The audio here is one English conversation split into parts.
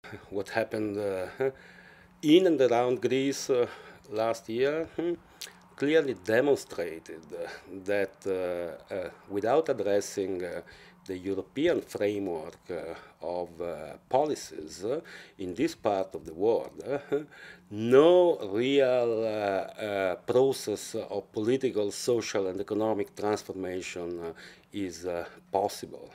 what happened in and around Greece last year clearly demonstrated that without addressing the European framework of policies in this part of the world, no real process of political, social, and economic transformation is possible.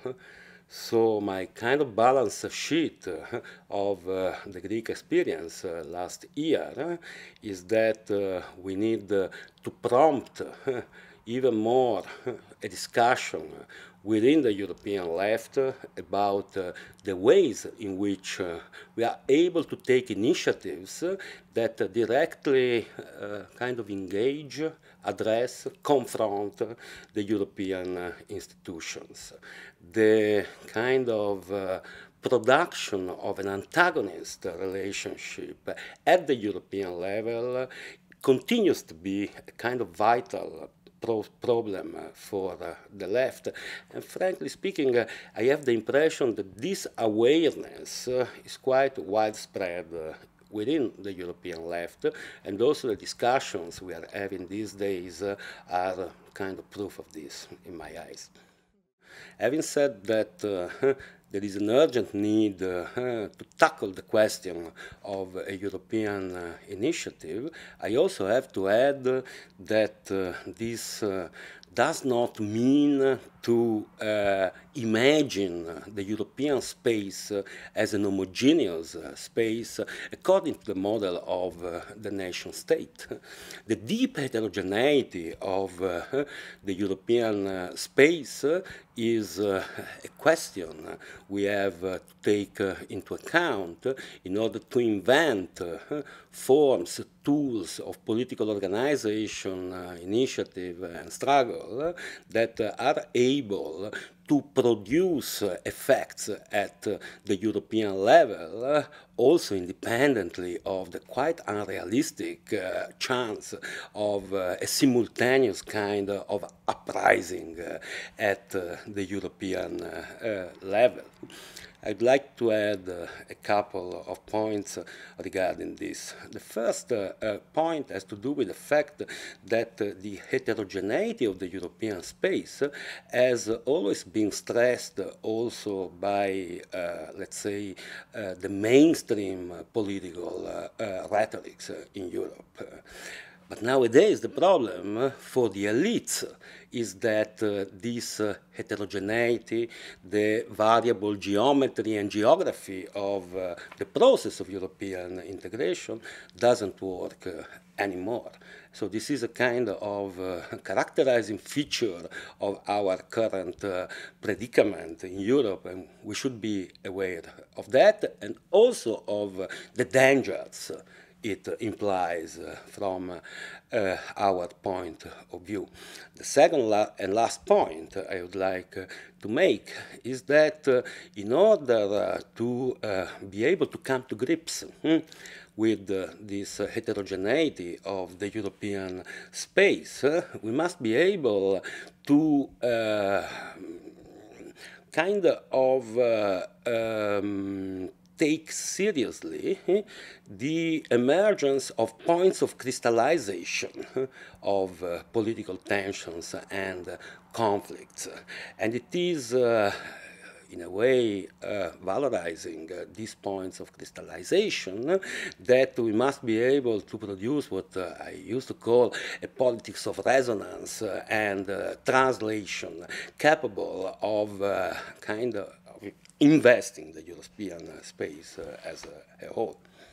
So my kind of balance sheet of the Greek experience last year is that we need to prompt even more a discussion within the European left about the ways in which we are able to take initiatives that directly kind of engage, address, confront the European institutions. The kind of production of an antagonist relationship at the European level continues to be a kind of vital problem for the left. And frankly speaking, I have the impression that this awareness is quite widespread within the European left, and also the discussions we are having these days are kind of proof of this, in my eyes. Having said that, there is an urgent need to tackle the question of a European initiative. I also have to add that this does not mean to imagine the European space as an homogeneous space according to the model of the nation state. The deep heterogeneity of the European space is a question we have to take into account in order to invent forms, tools of political organization, initiative, and struggle that are able to produce effects at the European level, also independently of the quite unrealistic chance of a simultaneous kind of uprising at the European level. I'd like to add a couple of points regarding this. The first point has to do with the fact that the heterogeneity of the European space has always been stressed also by, let's say, the mainstream political rhetorics in Europe. But nowadays, the problem for the elites is that this heterogeneity, the variable geometry and geography of the process of European integration doesn't work anymore. So this is a kind of characterizing feature of our current predicament in Europe, and we should be aware of that, and also of the dangers it implies from our point of view. The second and last point I would like to make is that in order to be able to come to grips with this heterogeneity of the European space, we must be able to kind of take seriously the emergence of points of crystallization of political tensions and conflicts. And it is, in a way, valorizing these points of crystallization that we must be able to produce what I used to call a politics of resonance and translation, capable of kind of investing the European space as a whole.